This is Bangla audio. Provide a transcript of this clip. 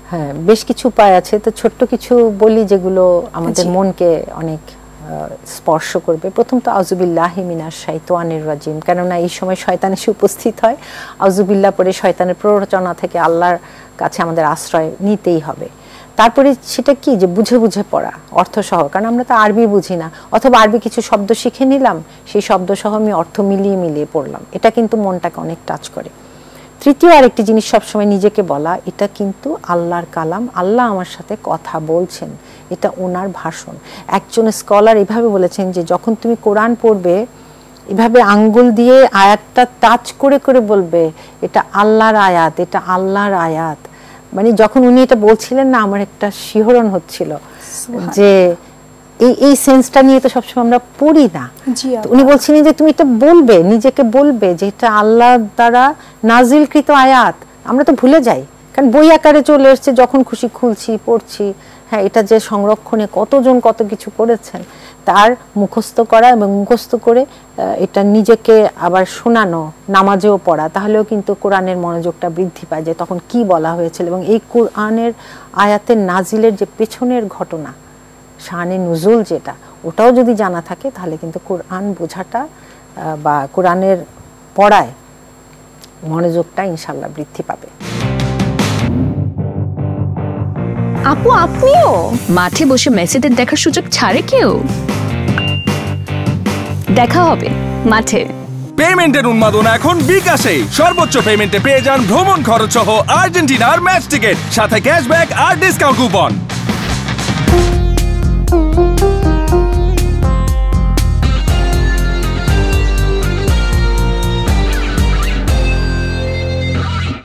হ্যাঁ, বেশ কিছু উপায় আছে, তো ছোট্ট কিছু বলি যেগুলো আমাদের মনকে অনেক স্পর্শ করবে। প্রথম তো আউযুবিল্লাহি মিনাশ শাইতানির রাজিম, কেননা এই সময় শয়তান এসে উপস্থিত হয়। আউযুবিল্লাহ পরে শয়তানের প্ররোচনা থেকে আল্লাহর কাছে আমাদের আশ্রয় নিতেই হবে। তারপরে সেটা কি, যে বুঝে বুঝে পড়া অর্থসহ, কারণ আমরা তো আরবি বুঝি না, অথবা আরবি কিছু শব্দ শিখে নিলাম, সেই শব্দসহ আমি অর্থ মিলিয়ে মিলিয়ে পড়লাম, এটা কিন্তু মনটাকে অনেক টাচ করে। তৃতীয় আরেকটি জিনিস সবসময় নিজেকে বলা, এটা কিন্তু আল্লাহর কালাম, আল্লাহ আমার সাথে কথা বলছেন, এটা ওনার ভাষণ। একজন স্কলার এভাবে বলেছেন যে যখন তুমি কোরআন পড়বে এভাবে আঙ্গুল দিয়ে আয়াতটা টাচ করে করে বলবে এটা আল্লাহর আয়াত, এটা আল্লাহর আয়াত। মানে যখন উনি এটা বলছিলেন না, আমার একটা শিহরণ হচ্ছিল যে এই সেন্সটা নিয়ে তো সবসময় আমরা পড়ি না। উনি বলছিলেন যে তুমি এটা বলবে, নিজেকে বলবে যে এটা আল্লাহ দ্বারা নাজিলকৃত আয়াত। আমরা তো ভুলে যাই, কারণ বই আকারে চলে এসছে, যখন খুশি খুলছি পড়ছি। হ্যাঁ, এটা যে সংরক্ষণে কতজন কত কিছু করেছেন, তার মুখস্থ করা এবং মুখস্থ করে এটা নিজেকে আবার শোনানো, নামাজেও পড়া, তাহলেও কিন্তু কোরআনের মনোযোগটা বৃদ্ধি পায় যে তখন কি বলা হয়েছিল। এবং এই কোরআনের আয়াতের নাজিলের যে পেছনের ঘটনা, শানে নুজুল যেটা, ওটাও যদি জানা থাকে তাহলে কিন্তু কোরআন বোঝাটা বা কোরআনের পড়ায় মনোযোগটা ইনশাল্লাহ বৃদ্ধি পাবে। আপু, আপনিও মাঠে বসে মেসিদের দেখার সুযোগ ছাড়ে কেউ? দেখা হবে মাঠে। পেমেন্টের উন্মাদনা এখন বিকাশে। সর্বোচ্চ পেমেন্টে পেয়ে যান ভ্রমণ খরচ সহ আর্জেন্টিনার ম্যাচ টিকিট, সাথে ক্যাশব্যাক আর ডিসকাউন্ট কুপন।